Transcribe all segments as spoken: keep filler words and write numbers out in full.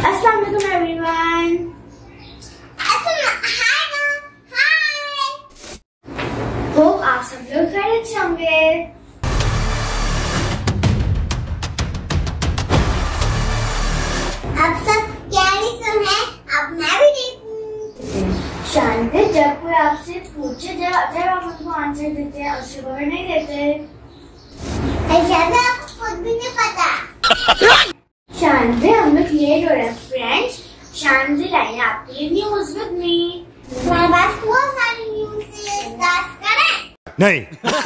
अस्सलाम वालेकुम everyone. Hope आप सब लोग खैरियत से होंगे। आप सब कैसे हैं? अब मैं भी ठीक हूँ। शांति, जब कोई आपसे पूछे जब जब आप उनको आंसर देते हैं और खबर नहीं देते। ऐसा तो आपको खुद भी नहीं पता। शांति, हम लोग लेट हो रहे हैं फ्रेंड्स। शांति लाइए आपके लिए न्यूज विद मी। हमारे पास बहुत सारी न्यूज़ है, स्टार्ट करें? नहीं।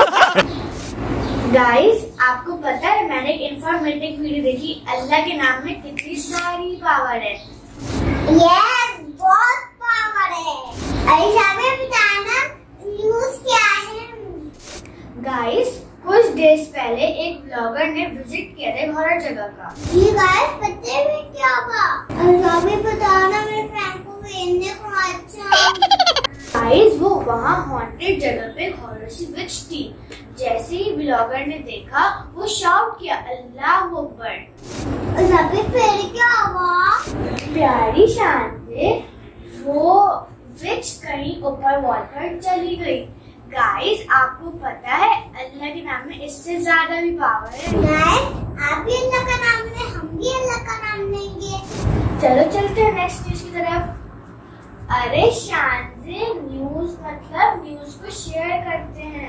गाइस, आपको पता है मैंने एक इंफॉर्मेटिव वीडियो देखी, अल्लाह के नाम में कितनी सारी पावर है। यस, बहुत पावर है। ऐसा भी बताना न्यूज़ क्या है? गाइस, कुछ डेज पहले एक ब्लॉगर ने विजिट किया था हॉरर जगह का। ये गाइस पता है क्या हुआ? ऐसा भी बताना मेरे फ्रेंड को भेजने को। अच्छा गाइस, वो वहाँ हॉन्टेड जगह पे हॉरर सी विच थी। जैसे ही ब्लॉगर ने देखा वो शाउट किया अल्लाह अकबर। ऐसा भी फिर क्या हुआ? प्यारी शांति, वो विच कहीं ऊपर वॉल पर चली गई। गाइस, आपको पता है अल्लाह के नाम में इससे ज्यादा भी पावर है। गाइस, आप भी अल्लाह का नाम लें, हम भी अल्लाह का नाम लेंगे। चलो चलते हैं नेक्स्ट न्यूज की तरफ। अरे शांति, न्यूज मतलब न्यूज को शेयर करते हैं।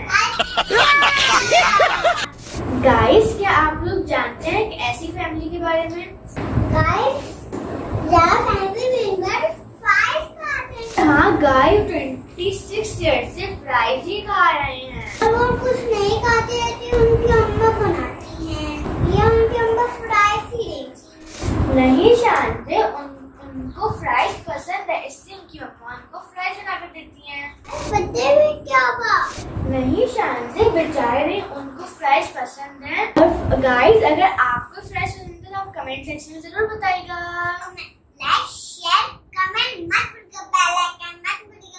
गाइस, क्या आप लोग जानते हैं एक ऐसी फैमिली के बारे में? गाइस, जहाँ फैमिली मेंबर फ्राइज खाते हैं। हाँ गाइस, छब्बीस ईयर से फ्राइज ही खा रहे हैं। और कुछ नहीं खाते हैं कि उनकी अम्मा बनाती हैं या उनकी अम्मा फ्राइज ही देती हैं। नहीं शांति, उन, उनको फ्राइज पसंद है इसलिए उनकी मम्मा उनको फ्राइज बना कर देती हैं। पता है क्या हुआ? नहीं शांति, बेचारे उनको फ्राइज पसंद है। और गाइस, अगर आपको फ्राइज पसंद है तो आप कमेंट सेक्शन में जरूर बताइएगा। लाइक, शेयर, कमेंट मत भूलिएगा, बेल आइकन मत भूलिएगा।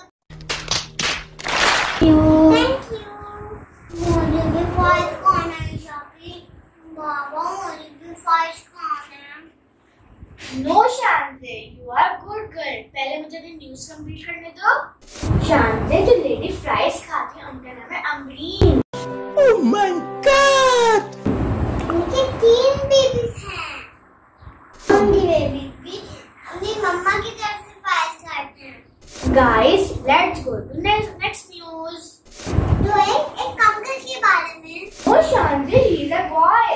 Thank you. मुझे भी फ्राइज खाना है शादी। बाबा, मुझे भी फ्राइज खाना है। No Shanti, you are good girl. पहले मुझे अपनी न्यूज कंप्लीट करने दो। शांति, जो लेडी फ्राइज खाती है उनका नाम है अमरीन। Oh my God! उनके तीन बेबीज हैं। उनकी बेबी भी अपनी मम्मा की तरफ से फ्राइज खाते हैं। Guys, let's go to next news. तो एक एक अंकल के बारे में। Oh Shanti, he is a boy.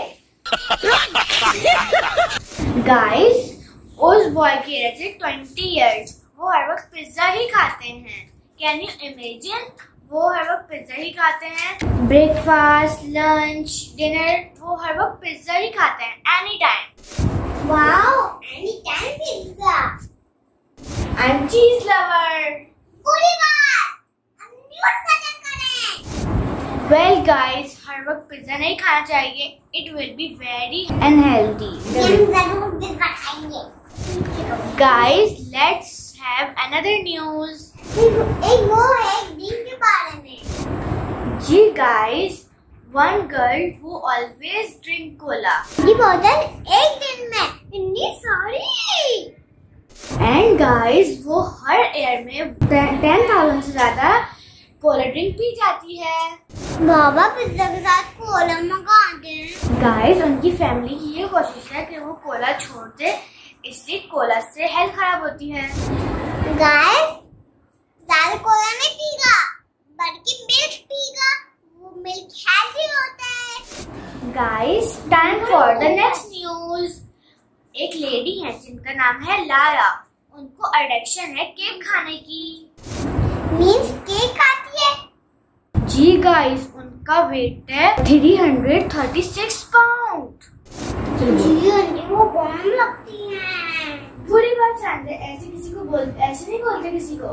Guys, उस बॉय की एज है ट्वेंटी इयर्स। वो हर वक्त पिज्जा ही खाते हैं। Can you imagine? वो हर वक्त पिज्जा ही खाते हैं। ब्रेकफास्ट, लंच, डिनर, वो हर वक्त पिज्जा ही खाते हैं any time. Wow, any time pizza. I am cheese lover. पूरी बात हम न्यूज़ खत्म करें। वेल गाइस, हर वक्त पिज्जा नहीं खाना चाहिए। It will be very unhealthy. हम जरूर पिज्जा खाएंगे। Guys, let's have another news. एक वो है एक दिन के बारे में। जी guys, one girl who always drink cola ये बोतल एक दिन में इतनी सारी। एंड गाइस, वो हर ईयर में टेन थाउजेंड से ज्यादा कोला ड्रिंक पी जाती है। बाबा पिज्जा के साथ कोला मंगाते हैं। गाइस, उनकी फैमिली की ये कोशिश है कि वो कोला छोड़ दे, इसलिए कोला से हेल्थ खराब होती है। गाइस, ज्यादा कोला नहीं पीगा बल्कि मिल्क पीगा। वो मिल्क हेल्दी होता है। Guys, time for the next news. एक लेडी है जिनका नाम है लारा। उनको एडिक्शन है केक खाने की। मीन्स केक खाती है? जी गाइस, उनका वेट है three hundred thirty six pound. जी, वो बम लगती हैं। बुरी बात शांति, ऐसे किसी को बोल ऐसे नहीं बोलते किसी को।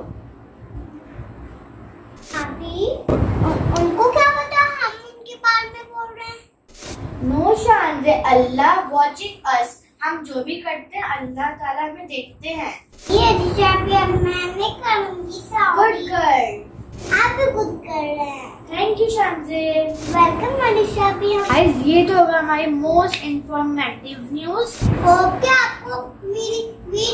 अभी उनको क्या पता हम उनके बारे में बोल रहे हैं। नो शांति, अल्लाह वॉचिंग अस। हम जो भी करते हैं अल्लाह ताला हमें देखते हैं। ये रिचार्ज मैं नहीं करूंगी। Good girl. आप भी गुड कर रहे हैं। Thank you Shanti. Welcome Manisha भी। गाइस, ये तो होगा हमारी मोस्ट इंफॉर्मेटिव न्यूज। होप कि आपको मेरी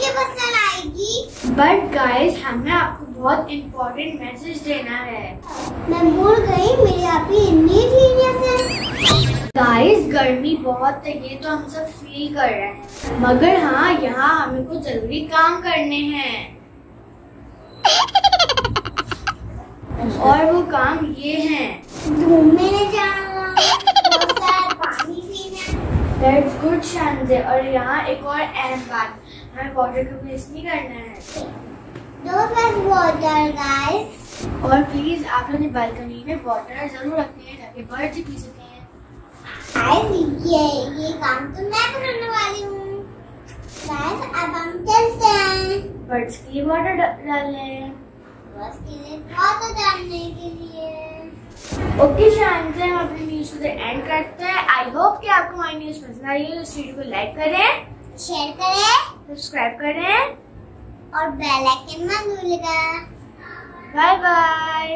बट गाइस हमें आपको बहुत इम्पोर्टेंट मैसेज देना है। मैं भूल गई, मेरी आप ही इतनी जीनियस है। गाइस गर्मी बहुत है, ये तो हम सब फील कर रहे हैं, मगर हाँ यहाँ हमें कुछ जरूरी काम करने हैं और वो काम ये हैं। घूमने जाना, बहुत सारा पानी पीना। That's good Shanti. और यहाँ एक और अहम बात, हमें वाटर को वेस्ट नहीं करना है। Don't waste water guys. और प्लीज आप लोग अपनी बालकनी में वाटर जरूर रखते हैं ताकि बर्ड्स भी पी सकें। गाइस ये ये काम तो मैं करने वाली हूँ। गाइस अब हम चलते हैं बर्ड्स के लिए वाटर डालने, बस के लिए वाटर डालने के लिए। ओके शांति, हम अपनी न्यूज को एंड करते हैं। आई होप कि आपको हमारी न्यूज पसंद आई है, तो इस वीडियो को लाइक करें, शेयर करें, सब्सक्राइब करें और बेल आइकन मत भूलिएगा। Bye bye.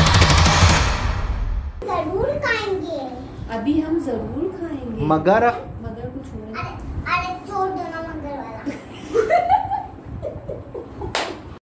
जरूर खाएंगे। अभी हम जरूर खाएंगे मगर